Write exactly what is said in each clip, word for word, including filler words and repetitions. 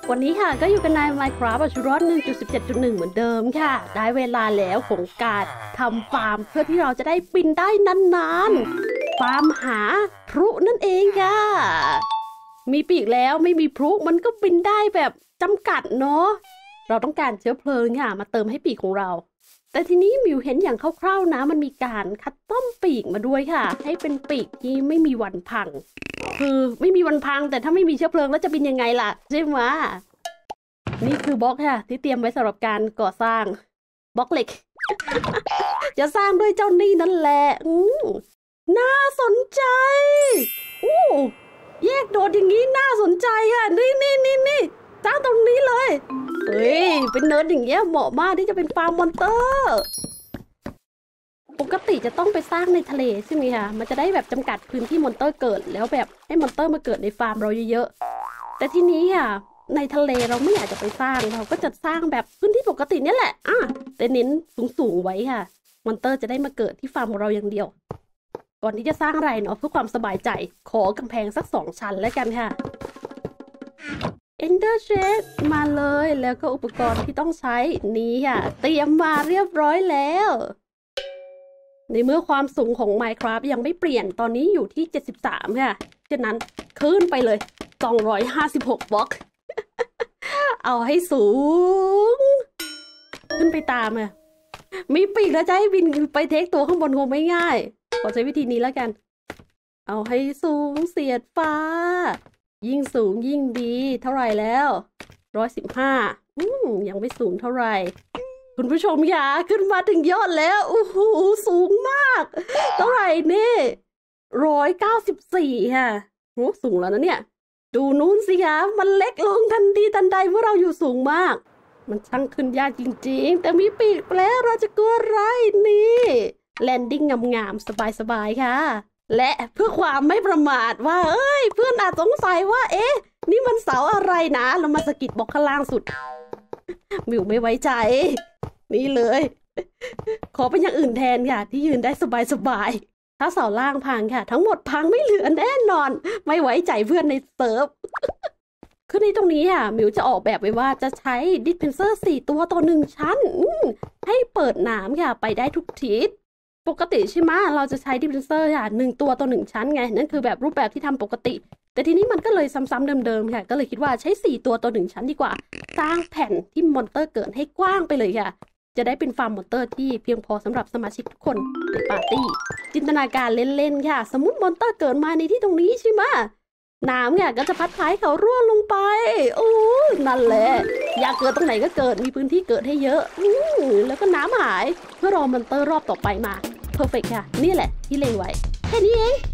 วันนี้ค่ะก็อยู่กันใน Minecraft เอาชีวิตรอด หนึ่งจุดสิบเจ็ดจุดหนึ่ง เหมือนเดิมค่ะได้เวลาแล้วของการทำฟาร์มเพื่อที่เราจะได้บินได้นานๆฟาร์มหาพลุนั่นเองค่ะมีปีกแล้วไม่มีพลุมันก็บินได้แบบจำกัดเนาะเราต้องการเชื้อเพลิงค่ะมาเติมให้ปีกของเราแต่ทีนี้มิวเห็นอย่างคร่าวๆนะมันมีการคัสตอมปีกมาด้วยค่ะให้เป็นปีกที่ไม่มีวันพังคือไม่มีวันพังแต่ถ้าไม่มีเชื้อเพลิงแล้วจะบินยังไงล่ะใช่ไหมนี่คือบล็อกค่ะที่เตรียมไว้สำหรับการก่อสร้างบล็อกเหล็ก จะสร้างด้วยเจ้านี่นั่นแหละน่าสนใจอู้แยกโดดอย่างนี้น่าสนใจค่ะนี่นี่นี่นี่สร้างตรงนี้เลยเฮ้ยเป็นเนิร์ดอย่างเงี้ยเหมาะมากที่จะเป็นฟาร์มมอนเตอร์ปกติจะต้องไปสร้างในทะเลใช่ไหมคะมันจะได้แบบจำกัดพื้นที่มอนเตอร์เกิดแล้วแบบให้มอนเตอร์มาเกิดในฟาร์มเราเยอะๆแต่ทีนี้อ่ะในทะเลเราไม่อยากจะไปสร้างเราก็จะสร้างแบบพื้นที่ปกตินี่แหละอ่ะแต่เน้นสูงๆไว้ค่ะมอนเตอร์จะได้มาเกิดที่ฟาร์มของเราอย่างเดียวก่อนที่จะสร้างอะไรเนาะเพื่อความสบายใจขอกำแพงสักสองชั้นแล้วกันค่ะ Ender Chest มาเลยแล้วก็อุปกรณ์ที่ต้องใช้นี้ค่ะเตรียมมาเรียบร้อยแล้วในเมื่อความสูงของ Minecraft ยังไม่เปลี่ยนตอนนี้อยู่ที่เจ็ดสิบสามค่ะฉะนั้นขึ้นไปเลยสองร้อยห้าสิบหกบล็อก เอาให้สูงขึ้นไปตามอ่ะมีปีกแล้วจะให้บินไปเทคตัวข้างบนคงไม่ง่ายขอใช้วิธีนี้แล้วกันเอาให้สูงเสียดฟ้ายิ่งสูงยิ่งดีเท่าไหร่แล้วร้อยสิบห้าอืมยังไม่สูงเท่าไหร่คุณผู้ชมอย่าขึ้นมาถึงยอดแล้วโอ้โหสูงมากเท่าไหร่นี่ร้อยเก้าสิบสี่ค่ะโอ้สูงแล้วนะเนี่ยดูนู้นสิคะมันเล็กลงทันทีทันใดเมื่อเราอยู่สูงมากมันช่างขึ้นยากจริงๆแต่มีปีกแล้วเราจะกลัวอะไรนี่แลนดิ้งงามๆสบายๆค่ะและเพื่อความไม่ประมาทว่าเอ้ยเพื่อนอาจสงสัยว่าเอ๊ะนี่มันเสาอะไรนะเรามาสกิดบล็อกข้างล่างสุดมิวไม่ไว้ใจนี่เลยขอเป็นอย่างอื่นแทนค่ะที่ยืนได้สบายๆถ้าเสาล่างพังค่ะทั้งหมดพังไม่เหลือแน่นอนไม่ไว้ใจเพื่อนในเซิร์ฟคือในตรงนี้ค่ะมิวจะออกแบบไว้ว่าจะใช้ดิสเพนเซอร์สี่ตัวต่อหนึ่งชั้นให้เปิดน้ำค่ะไปได้ทุกทิศปกติใช่ไหมเราจะใช้ดิสเพนเซอร์ค่ะหนึ่งตัวต่อหนึ่งชั้นไงนั่นคือแบบรูปแบบที่ทำปกติแต่ทีนี้มันก็เลยซ้ำๆเดิมๆค่ะก็เลยคิดว่าใช้สี่ตัวต่อหนึ่งชั้นดีกว่าสร้างแผ่นที่มอนเตอร์เกิดให้กว้างไปเลยค่ะจะได้เป็นฟาร์มมอนเตอร์ที่เพียงพอสำหรับสมาชิกทุกคนในปาร์ตี้จินตนาการเล่นๆค่ะสมมติมอนเตอร์เกิดมาในที่ตรงนี้ใช่ไหมน้ำเนี่ยก็จะพัดพาเขาร่วงลงไปโอ้นั่นแหละอยากเกิดตรงไหนก็เกิดมีพื้นที่เกิดให้เยอะอืแล้วก็น้ำหายเพื่อรอมอนเตอร์รอบต่อไปมาเพอร์เฟกต์ค่ะนี่แหละที่เล็งไว้แค่นี้เอง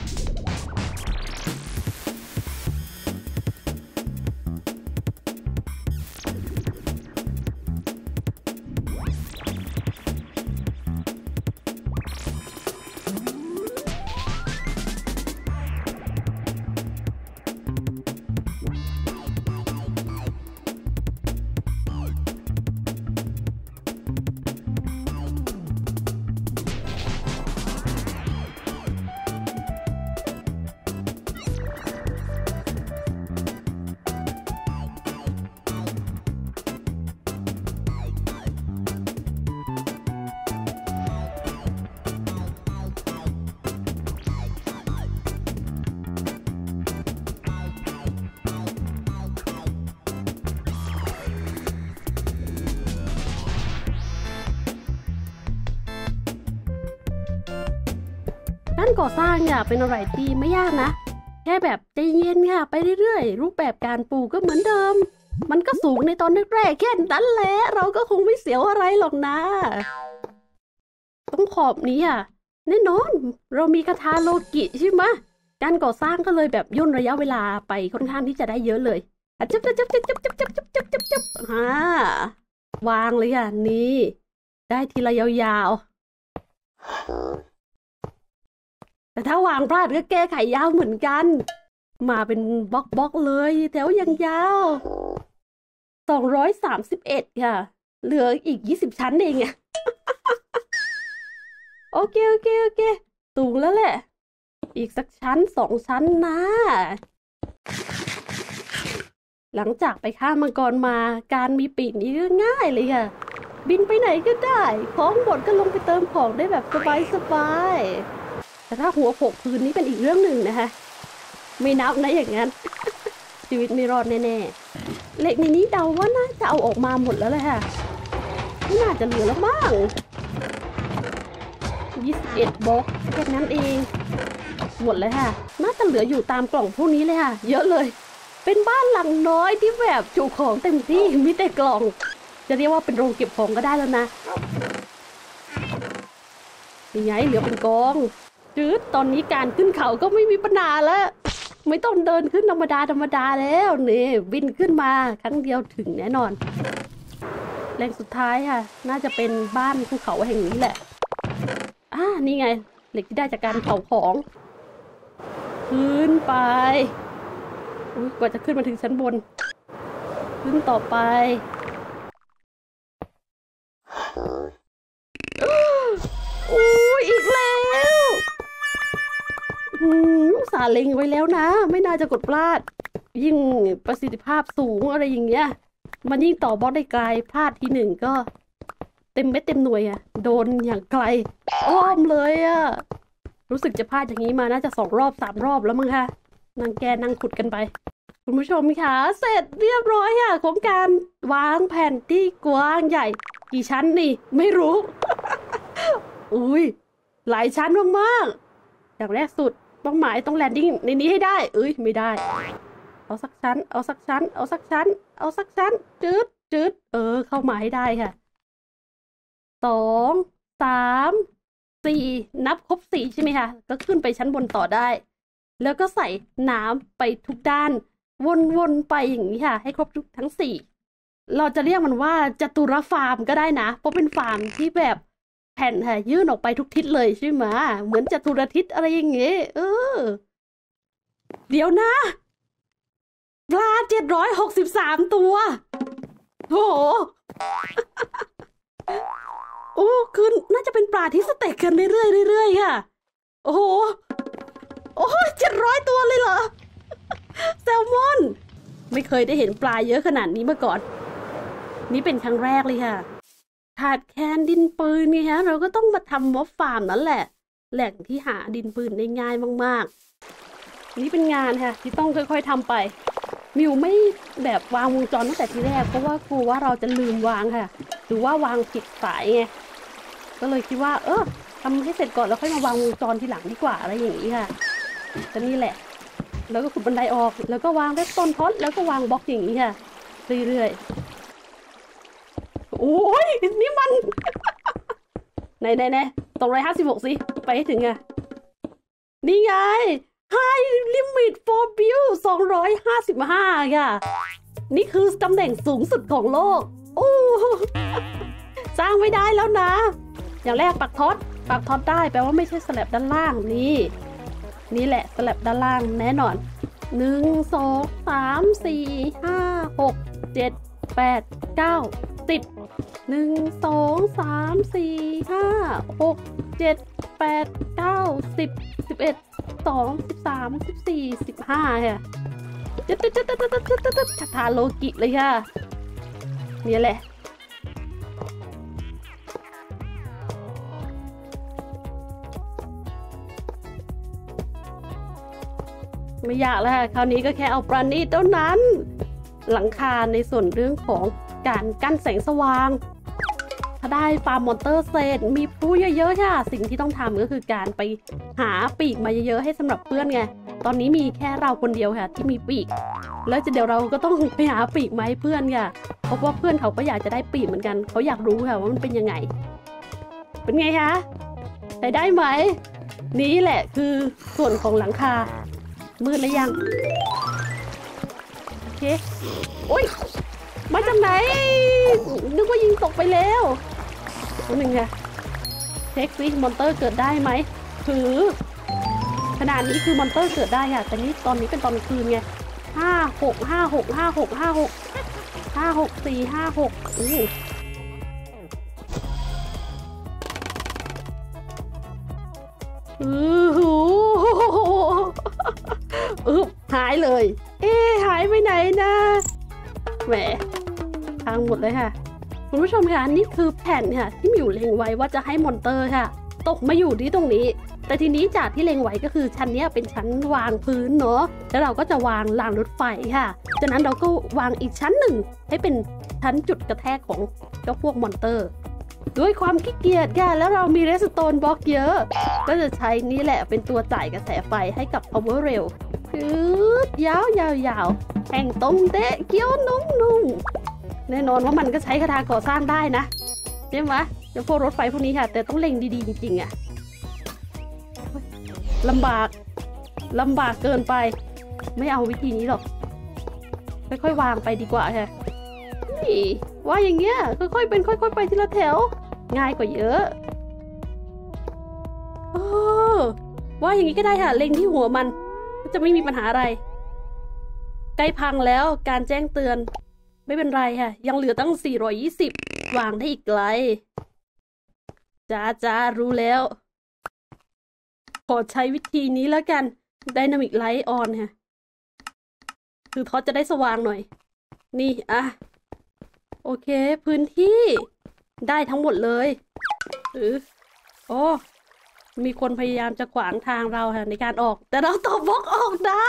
การก่อสร้างเนี่ยเป็นอะไรที่ไม่ยากนะแค่แบบใจเย็นค่ะไปเรื่อยๆรูปแบบการปลูกก็เหมือนเดิมมันก็สูงในตอนแรกๆแค่นั้นแหละเราก็คงไม่เสียวอะไรหรอกนะต้องขอบนี้อ่ะแน่นอนเรามีคาถาโลกิใช่ไหมการก่อสร้างก็เลยแบบย่นระยะเวลาไปค่อนข้างที่จะได้เยอะเลยอ่ะจับจับจับจับจับจับจับจับจับจับจับฮ่าวางเลยอ่ะนี่ได้ทีละยาวๆแต่ถ้าวางพลาดก็แก้ไขยาวเหมือนกันมาเป็นบล็อกบล็อกเลยแถวยังยาวสองร้อยสามสิบเอ็ดค่ะเหลืออีกยี่สิบชั้นเองอะ โอเคโอเคโอเคสูงแล้วแหละอีกสักชั้นสองชั้นนะหลังจากไปฆ่ามังกรมาการมีปีกนี้ก็ง่ายเลยค่ะบินไปไหนก็ได้ของหมดก็ลงไปเติมของได้แบบสบายๆแต่ถ้าหัวโขกพื้นนี่เป็นอีกเรื่องหนึ่งนะคะไม่นับนะอย่างนั้น ชีวิตไม่รอดแน่ๆเหล็กในนี้เดาว่าน่าจะเอาออกมาหมดแล้วเลยค่ะไม่น่าจะเหลือแล้วบ้างยี่สิบเอ็ดบล็อกแค่นั้นเองหมดเลยค่ะน่าจะเหลืออยู่ตามกล่องพวกนี้เลยค่ะเยอะเลยเป็นบ้านหลังน้อยที่แบบจุของเต็มที่มีแต่กล่องจะเรียกว่าเป็นโรงเก็บของก็ได้แล้วนะยังไงเหลือเป็นกองจืดตอนนี้การขึ้นเขาก็ไม่มีปัญหาแล้วไม่ต้องเดินขึ้นธรรมดาธรรมดาแล้วนี่บินขึ้นมาครั้งเดียวถึงแน่นอนแหล่งสุดท้ายค่ะน่าจะเป็นบ้านภูเขาแห่งนี้แหละอ่านี่ไงเหล็กที่ได้จากการเผาของขึ้นไปกว่าจะขึ้นมาถึงชั้นบนขึ้นต่อไปอู้อีกแล้วอืมสาเล็งไว้แล้วนะไม่น่าจะกดพลาดยิ่งประสิทธิภาพสูงอะไรอย่างเงี้ยมันยิ่งต่อบอสได้ไกลพลาดทีหนึ่งก็เต็มเม็ดเต็มหน่วยอะโดนอย่างไกลอ้อมเลยอะรู้สึกจะพลาดอย่างนี้มาน่าจะสองรอบสามรอบแล้วมั้งคะนั่งแกนั่งขุดกันไปคุณผู้ชมคะเสร็จเรียบร้อยค่ะของการวางแผ่นที่กว้างใหญ่กี่ชั้นนี่ไม่รู้ อุ้ยหลายชั้นมากๆอย่างแรกสุดเป้าหมายต้องแลนดิ้งในนี้ให้ได้เอ้ยไม่ได้เอาสักชั้นเอาสักชั้นเอาสักชั้นเอาสักชั้นจืดจืดเออเข้ามาให้ได้ค่ะสองสามสี่นับครบสี่ใช่ไหมคะก็ขึ้นไปชั้นบนต่อได้แล้วก็ใส่น้ำไปทุกด้านวนๆไปอย่างนี้ค่ะให้ครบทุกทั้งสี่เราจะเรียกมันว่าจตุรฟาร์มก็ได้นะเพราะเป็นฟาร์มที่แบบแผ่นค่ะยื่นออกไปทุกทิศเลยใช่ไหมเหมือนจตุรทิศอะไรอย่างเงี้ยเออเดี๋ยวนะปลาเจ็ดร้อยหกสิบสามตัวโห โอ้คือน่าจะเป็นปลาที่สเต็กกันเรื่อยๆเรื่อยๆค่ะโอ้โหโอ้เจ็ดร้อยตัวเลยเหรอแซลมอนไม่เคยได้เห็นปลาเยอะขนาดนี้มาก่อนนี่เป็นครั้งแรกเลยค่ะขาดแคลนดินปืนไงฮะเราก็ต้องมาทำม็อบฟาร์มนั่นแหละแหล่งที่หาดินปืนได้ง่ายมากๆนี่เป็นงานค่ะที่ต้องค่อยๆทำไปมิวไม่แบบวางวงจรตั้งแต่ทีแรกเพราะว่ากลัวว่าเราจะลืมวางค่ะหรือว่าวางผิดสายไงก็เลยคิดว่าเออทำให้เสร็จก่อนแล้วค่อยมาวางวงจรทีหลังดีกว่าอะไรอย่างนี้ค่ะก็นี่แหละแล้วก็ขุดบันไดออกแล้วก็วางเรดสโตนพอตแล้วก็วางบล็อกอย่างนี้ค่ะเรื่อยๆโอ้ยนี่มัน ไหนไหนไหนตรงร้อยห้าสิบหกสิไปให้ถึงไงนี่ไง High Limit for Build สองร้อยห้าสิบห้าค่ะนี่คือตำแหน่งสูงสุดของโลกโอ้สร้างไม่ได้แล้วนะอย่างแรกปักท็อตปักท็อตได้แปลว่าไม่ใช่สแลบด้านล่างนี่นี่แหละสแลบด้านล่างแน่นอนหนึ่งสองสามสี่ห้าหกเจ็ดแปดเก้าสิบหนึ่งสองสามสี่ห้าหกเจ็ดแปดเก้าสิบสิบเอ็ดสองสิบสามสิบสี่สิบห้าค่ะจะจะจะจะจะจะจะจะชะตาโลกิเลยค่ะนี่แหละไม่ยากแล้วค่ะคราวนี้ก็แค่เอาประณีตเท่านั้นหลังคาในส่วนเรื่องของการกั้นแสงสว่างถ้าได้ฟาร์มมอนเตอร์เสร็จมีผู้เยอะๆค่ะสิ่งที่ต้องทำก็คือการไปหาปีกมาเยอะๆให้สำหรับเพื่อนไงตอนนี้มีแค่เราคนเดียวค่ะที่มีปีกแล้วจะเดี๋ยวเราก็ต้องไปหาปีกมาให้เพื่อนค่ะเพราะว่าเพื่อนเขาก็อยากจะได้ปีกเหมือนกันเขาอยากรู้ค่ะว่ามันเป็นยังไงเป็นไงคะใช้ได้ไหมนี่แหละคือส่วนของหลังคามืดหรือยังโอเคโอ้ยมาจากไหนนึกว่ายิงตกไปแล้วตัวหนึ่งค่ะเช็คซิมอนเตอร์เกิดได้ไหมถือขนาดนี้คือมอนเตอร์เกิดได้ค่ะแต่นี่ตอนนี้เป็นตอนคืนไงห้าหกห้าหกห้าหกห้าหกห้าหกสี่ห้าหกอู้อือหูอึบหายเลยเอ๊หายไปไหนนะแหมพังหมดเลยค่ะคุณผู้ชมคะนี่คือแผ่นค่ะที่มิวเล็งไว้ว่าจะให้มอนเตอร์ค่ะตกมาอยู่ที่ตรงนี้แต่ทีนี้จากที่เล็งไว้ก็คือชั้นนี้เป็นชั้นวางพื้นเนาะแล้วเราก็จะวางรางรถไฟค่ะจากนั้นเราก็วางอีกชั้นหนึ่งให้เป็นชั้นจุดกระแทกของเจ้าพวกมอนเตอร์ด้วยความขี้เกียจค่ะแล้วเรามีเรสโตนบล็อกเยอะก็จะใช้นี่แหละเป็นตัวจ่ายกระแสไฟให้กับ power rail คือยาวยาวยาวแห่งต้มเตะเกี๊ยวนุ่มนุ่มแน่นอนว่ามันก็ใช้คาถาก่อสร้างได้นะใช่ไหมเจ้าพวกรถไฟพวกนี้ค่ะแต่ต้องเล็งดีๆจริงๆอะลำบากลำบากเกินไปไม่เอาวิธีนี้หรอกค่อยๆวางไปดีกว่าค่ะนี่ว่าอย่างเงี้ยค่อยๆเป็นค่อยๆไปทีละแถวง่ายกว่าเยอะเออว่าอย่างนี้ก็ได้ค่ะเล็งที่หัวมันจะไม่มีปัญหาอะไรใกล้พังแล้วการแจ้งเตือนไม่เป็นไรค่ะยังเหลือตั้งสี่ร้อยยี่สิบวางได้อีกไกลจ้าจ้ารู้แล้วขอใช้วิธีนี้แล้วกัน Dynamic Light On ค่ะคือท็อตจะได้สว่างหน่อยนี่อ่ะโอเคพื้นที่ได้ทั้งหมดเลยหรือโอ้มีคนพยายามจะขวางทางเราค่ะในการออกแต่เราตบบล็อกออกได้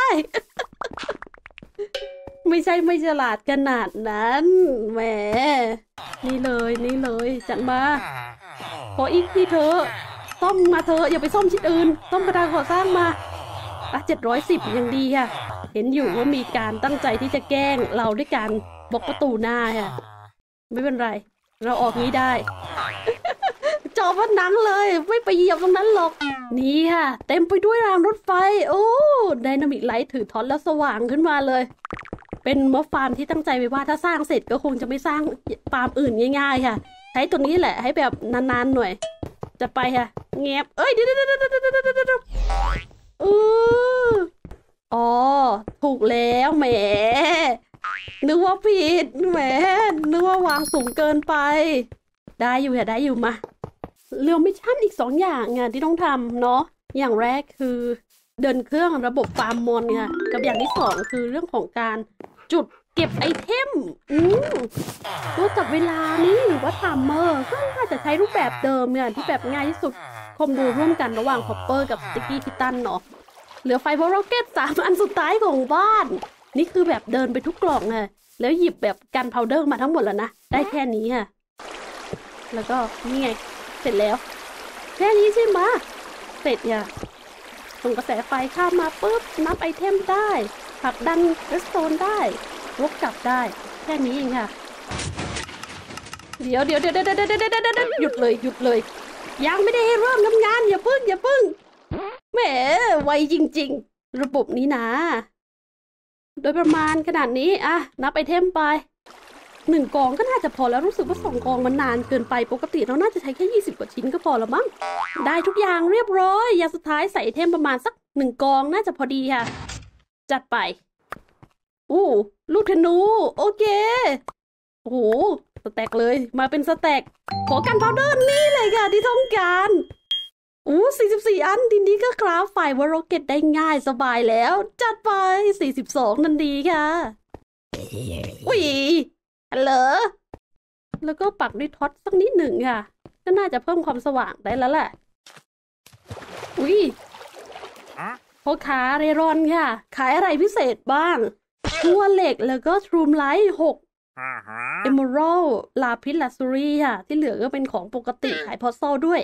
ไม่ใช่ไม่ฉลาดขนาดนั้นแหมนี่เลยนี่เลยจัดมาขออีกที่เธอซ่อมมาเธออย่าไปซ่อมชิ้นอื่นซ่อมกระดาษก่อสร้างมาอ่ะเจ็ดร้อยสิบยังดีค่ะเห็นอยู่ว่ามีการตั้งใจที่จะแกล้งเราด้วยการบล็อกประตูหน้าค่ะไม่เป็นไรเราออกนี้ได้ จอผนังเลยไม่ไปเหยียบตรงนั้นหรอกนี่ค่ะเต็มไปด้วยรางรถไฟโอ้ไดนามิกไลท์ถือท็อตแล้วสว่างขึ้นมาเลยเป็นม็อบฟาร์มที่ตั้งใจไว้ว่าถ้าสร้างเสร็จก็คงจะไม่สร้างฟาร์มอื่นง่ายๆค่ะใช้ตัวนี้แหละให้แบบนานๆหน่อยจะไปค่ะเงียบเอ้ยเดี๋ยวเดี๋ยวเดี๋ยวเดี๋ยวเดี๋ยวเดี๋ยวเดี๋ยวเอออ๋อถูกแล้วแหมนึกว่าผิดแหมนึกว่าวางสูงเกินไปได้อยู่ค่ะได้อยู่มาเรื่องมิชชั่นอีกสองอย่างงานที่ต้องทำเนาะอย่างแรกคือเดินเครื่องระบบฟาร์มมอนค่ะกับอย่างที่สองคือเรื่องของการจุดเก็บไอเทมอืมตัวจับเวลานี่หรือว่าไทม์เมอร์ก็น่าจะใช้รูปแบบเดิมเนี่ยที่แบบง่ายที่สุดคอมโบร่วมกันระหว่างฮอปเปอร์กับสติ๊กกี้ทิตันเนาะเหลือไฟบอลร็อกเก็ตสามอันสุดท้ายของบ้านนี่คือแบบเดินไปทุกกล่องเลยแล้วหยิบแบบกันพาวเดอร์มาทั้งหมดแล้วนะได้แค่นี้ค่ะแล้วก็นี่ไงเสร็จแล้วแค่นี้ใช่ไหมเสร็จเนี่ยส่งกระแสไฟข้ามมาปุ๊บนับไอเทมได้ผลักดันเรสโตนได้วกกลับได้แค่นี้เองค่ะเดี๋ยวเดี๋ยวเดี๋ยวเดี๋ยวเดี๋ยวเดี๋ยวหยุดเลยหยุดเลยยังไม่ได้ให้เริ่มทำงานอย่าพึ่งอย่าพึ่งแหมไวจริงๆระบบนี้นะโดยประมาณขนาดนี้อ่ะนับไอเทมไปหนึ่งกองก็น่าจะพอแล้วรู้สึกว่าสองกองมันนานเกินไปปกติเราน่าจะใช้แค่ยี่สิบกว่าชิ้นก็พอแล้วมั้งได้ทุกอย่างเรียบร้อยอย่างสุดท้ายใส่ไอเทมประมาณสักหนึ่งกองน่าจะพอดีค่ะจัดไปอู้ลูกธนูโอเคโอ้โหสแต็กเลยมาเป็นสแต็กขอกันพาวเดอร์นี่เลยค่ะที่ต้องการอู้สี่สิบสี่อันทีนี้ก็คราฟไฟวอลโรเก็ตได้ง่ายสบายแล้วจัดไปสี่สิบสองนั่นดีค่ะอุ้ยฮัลโหลแล้วก็ปักด้วยท็อตสักนิดหนึ่งค่ะก็น่าจะเพิ่มความสว่างได้แล้วแหละอุ้ยพ่อค้าเรรอนค่ะขายอะไรพิเศษบ้างทั่วเหล็กแล้วก็ทรูมไลท์หกเอเมอรัลลาพิสลาซูรี่ค่ะที่เหลือก็เป็นของปกติขายพอสโซด้วย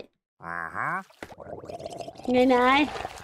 ไงนาย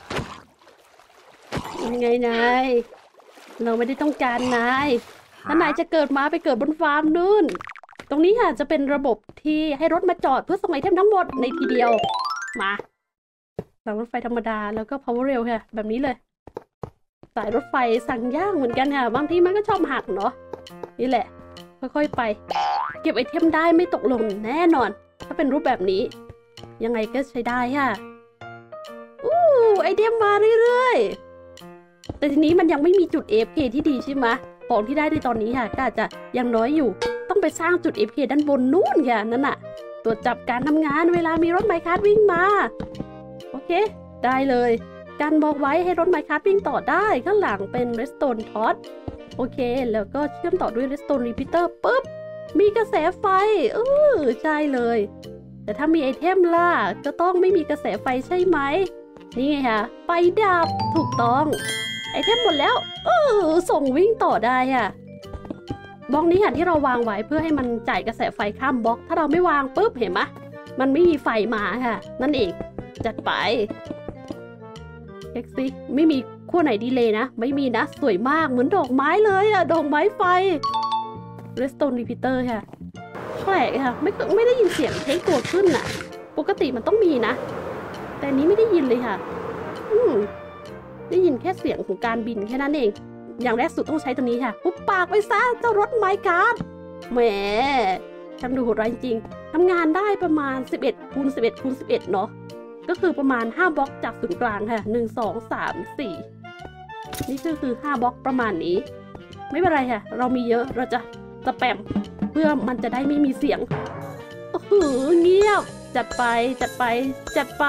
ไงนายเราไม่ได้ต้องการนายถ้านายจะเกิดมาไปเกิดบนฟาร์มนู่นตรงนี้ค่ะจะเป็นระบบที่ให้รถมาจอดเพื่อส่งไอเทมทั้งหมดในทีเดียวมาหลังรถไฟธรรมดาแล้วก็ power rail ค่ะแบบนี้เลยสายรถไฟสั่งย่างเหมือนกันค่ะบางทีมันก็ชอบหักเนาะนี่แหละค่อยๆไปเก็บไอเทมได้ไม่ตกหล่นแน่นอนถ้าเป็นรูปแบบนี้ยังไงก็ใช้ได้ค่ะอู้ไอเทมมาเรื่อยๆแต่ทีนี้มันยังไม่มีจุด เอ เอฟ เค ที่ดีใช่ไหมของที่ได้ในตอนนี้ค่ะก็อาจจะยังน้อยอยู่ต้องไปสร้างจุด เอ เอฟ เค ด้านบนนู่นค่ะนั่นน่ะตรวจจับการทำงานเวลามีรถไมค์คาร์ทวิ่งมาโอเคได้เลยการบอกไว้ให้รถไมค์คาร์ทวิ่งต่อได้ข้างหลังเป็นเรสโตนท็อตโอโอเคแล้วก็เชื่อมต่อด้วย redstone repeater ปุ๊บมีกระแสไฟเออใช่เลยแต่ถ้ามีไอเทมล่ะก็ต้องไม่มีกระแสไฟใช่ไหมนี่ไงคะไฟดับถูกต้องไอเทมหมดแล้วเออส่งวิ่งต่อได้ค่ะบล็อกนี้ค่ะที่เราวางไว้เพื่อให้มันจ่ายกระแสไฟข้ามบล็อกถ้าเราไม่วางปุ๊บเห็นไหมมันไม่มีไฟมาค่ะนั่นเองจัดไปเช็คซิไม่มีขั้วไหนดีเลยนะไม่มีนะสวยมากเหมือนดอกไม้เลยอะดอกไม้ไฟ redstone repeater ค่ะแปลกค่ะไม่ไม่ได้ยินเสียงเทคตัวขึ้นน่ะปกติมันต้องมีนะแต่นี้ไม่ได้ยินเลยค่ะอืมได้ยินแค่เสียงของการบินแค่นั้นเองอย่างแรกสุดต้องใช้ตัวนี้ค่ะปุ๊บปากไปซะเจ้ารถไมค์การ์ดแหมทำดูโหดร้ายจริงทำงานได้ประมาณสิบเอ็ดคูณสิบเอ็ดคูณสิบเอ็ดเนาะก็คือประมาณห้าบล็อกจากศูนย์กลางค่ะหนึ่ง สอง สาม สี่นี่ก็คือห้าบล็อกประมาณนี้ไม่เป็นไรค่ะเรามีเยอะเราจะสแปมเพื่อมันจะได้ไม่มีเสียงโอ้โหเงียบจัดไปจัดไปจัดไป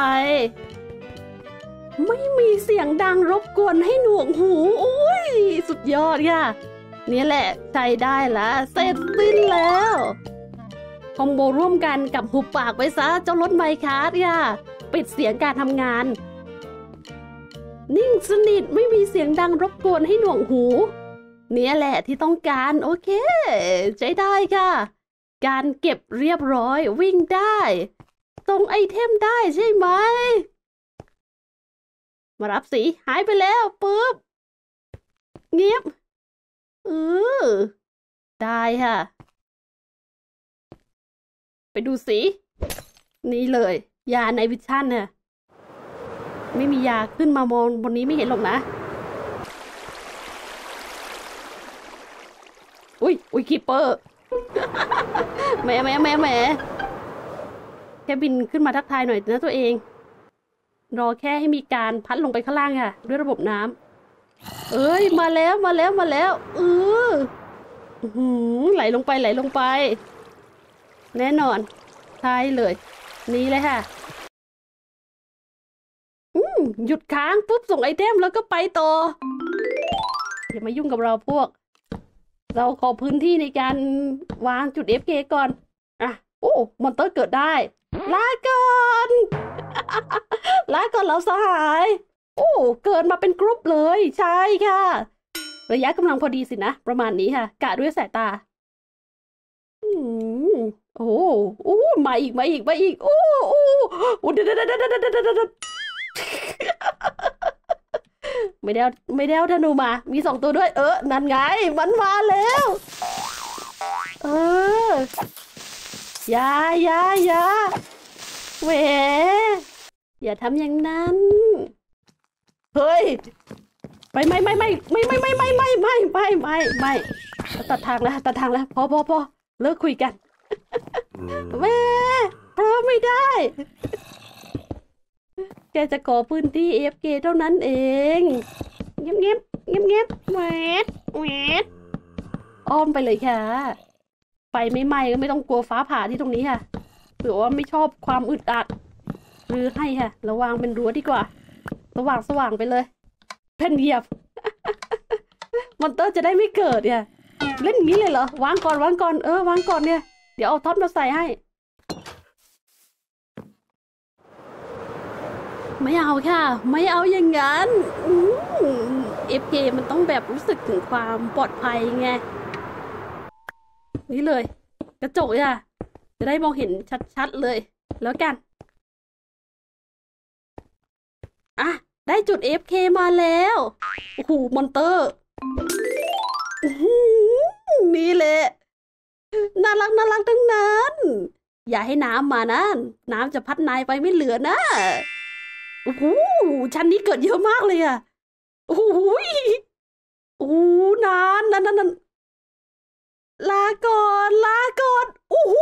ไม่มีเสียงดังรบกวนให้หนวกหูโอ้ยสุดยอดค่ะนี่แหละใช้ได้ละเสร็จสิ้นแล้วคอมโบร่วมกันกับหุบปากไปซะเจ้ารถไมค์การ์ดค่ะปิดเสียงการทำงานนิ่งสนิทไม่มีเสียงดังรบกวนให้หนวกหูเนี่ยแหละที่ต้องการโอเคใช้ได้ค่ะการเก็บเรียบร้อยวิ่งได้ส่งไอเทมได้ใช่ไหมมารับสีหายไปแล้วปุ๊บเงียบเออได้ค่ะไปดูสีนี่เลยยาในวิชั่นน่ะไม่มียาขึ้นมามองบนนี้ไม่เห็นหรอกนะอุ้ยอุ้ยคีปเปอร์แหมแหมแหมแหมแค่บินขึ้นมาทักทายหน่อยนะตัวเองรอแค่ให้มีการพัดลงไปข้างล่างค่ะด้วยระบบน้ำเอ้ยมาแล้วมาแล้วมาแล้วเออหืมไหลลงไปไหลลงไปแน่นอนใช่เลยนี่เลยค่ะอืมหยุดค้างปุ๊บส่งไอเทมแล้วก็ไปต่ออย่ามายุ่งกับเราพวกเราขอพื้นที่ในการวางจุด เอฟ เค ก่อนอ่ะโอ้มอนเตอร์เกิดได้ลาก่อนลาก่อนเราสหายโอ้เกิดมาเป็นกรุ๊ปเลยใช่ค่ะระยะกำลังพอดีสินะประมาณนี้ค่ะกะด้วยสายตาอืมโอ้โอ้มาอีกมาอีกมาอีกโอ้โอ้โอ้เด็ดเด็ดเด็ดเด็ดเด็ดเด็ดไม่ได้ไม่ได้ธนูมามีสองตัวด้วยเออนั่นไงมันมาแล้วเอออย่าอย่าอย่าแหวอย่าทำอย่างนั้นเฮ้ยไม่ไม่ไม่ไม่ไม่ไม่ไม่ไม่ไม่ไม่ไม่ไม่ไม่ตัดทางแล้วตัดทางแล้วพอพอพอเลิกคุยกันแม่เพราะไม่ได้แกจะขอพื้นที่ เอ เอฟ เค เท่านั้นเองเงียบเงียบเงียบเงียบแหวดแหวดอ้อมไปเลยค่ะไฟไม่ไหม้ก็ไม่ต้องกลัวฟ้าผ่าที่ตรงนี้ค่ะหรือว่าไม่ชอบความอึดอัดหรือให้ค่ะระวางเป็นรั้วดีกว่าสว่างสว่างไปเลยแผ่นเหยียบมอนเตอร์จะได้ไม่เกิดเนี่ยเล่นอย่างนี้เลยเหรอวางก่อนวางก่อนเออวางก่อนเนี่ยเดี๋ยวเอาท็อปมาใส่ให้ไม่เอาค่ะไม่เอาอย่างนั้นเอฟเคมันต้องแบบรู้สึกถึงความปลอดภัยไงนี่เลยกระจกอ่ะจะได้มองเห็นชัดๆเลยแล้วกันอ่ะได้จุด เอฟ เค มาแล้วโอ้โหมอนเตอร์นี่แหละน่ารักน่ารักทั้งนั้นอย่าให้น้ำมานะน้ำจะพัดนายไปไม่เหลือนะโอ้โหชั้นนี้เกิดเยอะมากเลยอะโอ้โหโอ้นานนานนานลาก่อนลาก่อนโอ้โห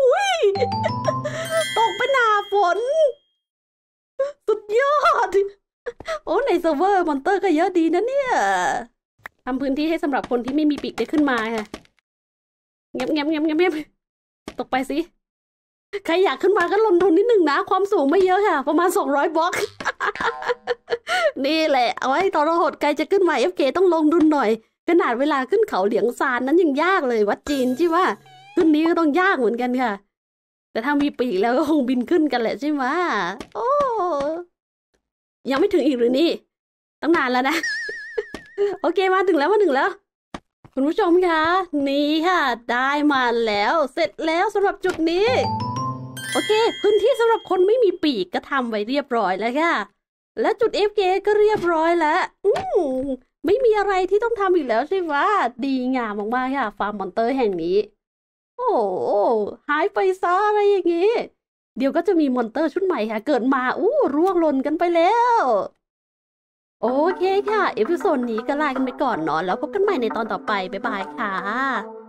ตกเป็นหนาฝนสุดยอดโอ้ในเซิร์ฟเวอร์มอนเตอร์ก็เยอะดีนะเนี่ยทำพื้นที่ให้สำหรับคนที่ไม่มีปีกได้ขึ้นมาค่ะเงียบเงียบเงียบเงียบตกไปสิใครอยากขึ้นมาก็ลงทุนนิดหนึ่งนะความสูงไม่เยอะค่ะประมาณสองร้อยบล็อกนี่แหละเอาไว้ตอนเราหดใครจะขึ้นมา เอฟ เค ต้องลงทุนหน่อยขนาดเวลาขึ้นเขาเหลียงซานนั้นยังยากเลยวัดจีนใช่ไหมขึ้นนี้ก็ต้องยากเหมือนกันค่ะแต่ถ้ามีปีกแล้วก็คงบินขึ้นกันแหละใช่ไหมโอ้ยังไม่ถึงอีกหรือนี่ตั้งนานแล้วนะ โอเคมาถึงแล้วมาถึงแล้วคุณผู้ชมคะนี่ค่ะได้มาแล้วเสร็จแล้วสำหรับจุดนี้โอเคพื้นที่สำหรับคนไม่มีปีกก็ทำไว้เรียบร้อยแล้วค่ะและจุด เอฟ เค ก็เรียบร้อยแล้วอืมไม่มีอะไรที่ต้องทำอีกแล้วใช่ไหมดีงามมากๆค่ะฟาร์มมอนเตอร์แห่งนี้โอ้หายไปซะอะไรอย่างงี้เดี๋ยวก็จะมีมอนเตอร์ชุดใหม่ค่ะเกิดมาอู้ร่วงหล่นกันไปแล้วโอเคค่ะเอพิโซดนี้ก็ลากันไปก่อนเนาะแล้วพบกันใหม่ในตอนต่อไปบ๊ายบายค่ะ